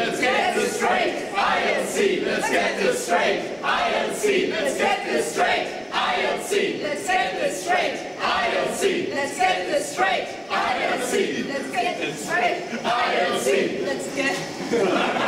let's get this straight. ILC, let's get this straight. ILC, let's get this straight. ILC, let's get this straight. ILC, let's get this straight. ILC, let's get this straight. ILC, let's get